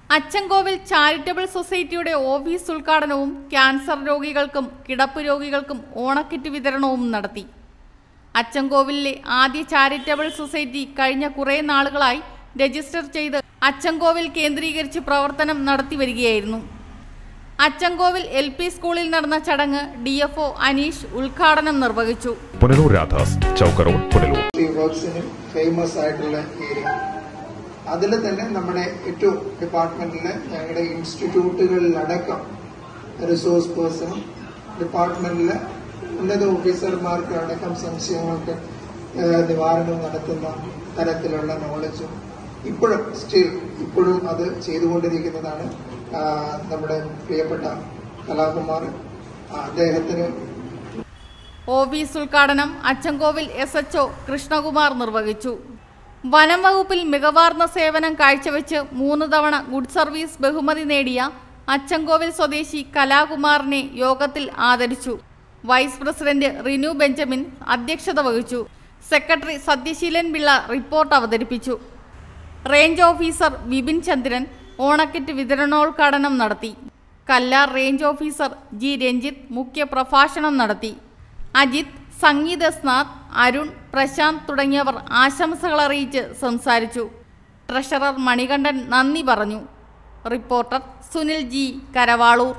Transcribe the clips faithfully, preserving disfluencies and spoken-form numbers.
Achankovil charitable സൊസൈറ്റിയുടെ office ഉദ്ഘാടനവും cancer രോഗികൾക്കും കിടപ്പ് രോഗികൾക്കും ഓണക്കിറ്റ് വിതരണവും നടത്തി. അച്ചൻകോവിലിലെ ആദ്യ ചാരിറ്റബിൾ സൊസൈറ്റി കഴിഞ്ഞ കുറേ നാളുകളായി രജിസ്റ്റർ ചെയ്ത് അച്ചൻകോവിൽ കേന്ദ്രീകരിച്ച് പ്രവർത്തനം നടത്തി വരികയായിരുന്നു. അച്ചൻകോവിൽ എൽ പി സ്കൂളിൽ നടന്ന ചടങ്ങ് ഡി എഫ് ഒ അനീഷ് ഉദ്ഘാടനം നിർവഹിച്ചു. പുനലൂർ രാധാസ് ചൗക്കറോഡ് പുനലൂർ ഫേമസ് ആയിട്ടുള്ള ഏരിയ. അതിൽ തന്നെ നമ്മുടെ ഏറ്റവും ഡിപ്പാർട്ട്മെന്റിൽ ഞങ്ങളുടെ ഇൻസ്റ്റിറ്റ്യൂട്ടുകളിലടക്കം റിസോഴ്സ് പേഴ്സണും ഡിപ്പാർട്ട്മെന്റിലെ ഉന്നത ഓഫീസർമാർക്ക് അടക്കം സംശയങ്ങൾക്ക് നിവാരണം നടത്തുന്ന തരത്തിലുള്ള നോളജും ഇപ്പോഴും സ്റ്റിൽ ഇപ്പോഴും അത് ചെയ്തുകൊണ്ടിരിക്കുന്നതാണ് നമ്മുടെ പ്രിയപ്പെട്ട കലാകുമാർ. അദ്ദേഹത്തിന് ഓഫീസ് ഉദ്ഘാടനം Achankovil S H O Krishnakumar നിർവഹിച്ചു. വനം വകുപ്പിൽ മികവാർന്ന സേവനം കാഴ്ചവെച്ച് മൂന്ന് തവണ ഗുഡ് സർവീസ് ബഹുമതി നേടിയ അച്ചൻകോവിൽ സ്വദേശി കലാകുമാറിനെ യോഗത്തിൽ ആദരിച്ചു. വൈസ് പ്രസിഡന്റ് റിനു ബെഞ്ചമിൻ അധ്യക്ഷത വഹിച്ചു. സെക്രട്ടറി സത്യശീലൻ പിള്ള റിപ്പോർട്ട് അവതരിപ്പിച്ചു. റേഞ്ച് ഓഫീസർ വിപിൻ ചന്ദ്രൻ ഓണക്കിറ്റ് വിതരണോദ്ഘാടനം നടത്തി. Kallar range officer G Ranjith മുഖ്യ പ്രഭാഷണം നടത്തി. അജിത്, സംഗീത് സ്നാഥ്, അരുൺ, പ്രശാന്ത് തുടങ്ങിയവർ ആശംസകൾ അറിയിച്ച് സംസാരിച്ചു. ട്രഷറർ മണികണ്ഠൻ നന്ദി പറഞ്ഞു. Reporter Sunil G, Karavaloor.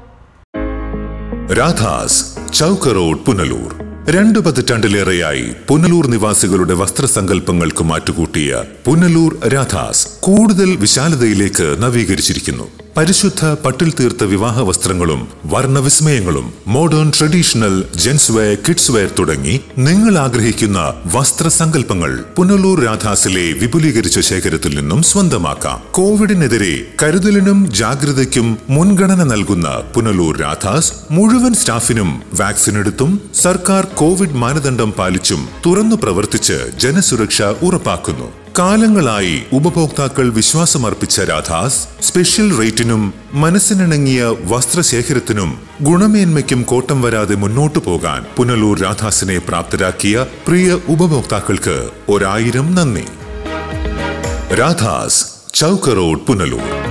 രാധാസ് ചൗക്കറോഡ് പുനലൂർ. രണ്ടു പതിറ്റാണ്ടിലേറെയായി പുനലൂർ നിവാസികളുടെ വസ്ത്രസങ്കല്പങ്ങൾക്ക് മാറ്റുകൂട്ടിയ പുനലൂർ രാധാസ് കൂടുതൽ വിശാലതയിലേക്ക് നവീകരിച്ചിരിക്കുന്നു. പരിശുദ്ധ പട്ടിൽ തീർത്ത വിവാഹ വസ്ത്രങ്ങളും വർണ്ണവിസ്മയങ്ങളും modern traditional gents wear, kids wear തുടങ്ങി നിങ്ങൾ ആഗ്രഹിക്കുന്ന വസ്ത്രസങ്കല്പങ്ങൾ പുനലൂർ രാധാസിലെ വിപുലീകരിച്ച ശേഖരത്തിൽ നിന്നും സ്വന്തമാക്കാം. കോവിഡിനെതിരെ കരുതലിനും ജാഗ്രതയ്ക്കും മുൻഗണന നൽകുന്ന പുനലൂർ രാധാസ് മുഴുവൻ സ്റ്റാഫിനും വാക്സിൻ എടുത്തും സർക്കാർ കോവിഡ് മാനദണ്ഡം പാലിച്ചും തുറന്നു പ്രവർത്തിച്ച് ജനസുരക്ഷ ഉറപ്പാക്കുന്നു. കാലങ്ങളായി ഉപഭോക്താക്കൾ വിശ്വാസമർപ്പിച്ച രാധാസ് സ്പെഷ്യൽ റേറ്റിനും മനസ്സിനിണങ്ങിയ വസ്ത്രശേഖരത്തിനും ഗുണമേന്മയ്ക്കും കോട്ടം വരാതെ മുന്നോട്ടു പോകാൻ പുനലൂർ രാധാസിനെ പ്രാപ്തരാക്കിയ പ്രിയ ഉപഭോക്താക്കൾക്ക് ഒരായിരം നന്ദി. രാധാസ് ചൗക്കറോഡ് പുനലൂർ.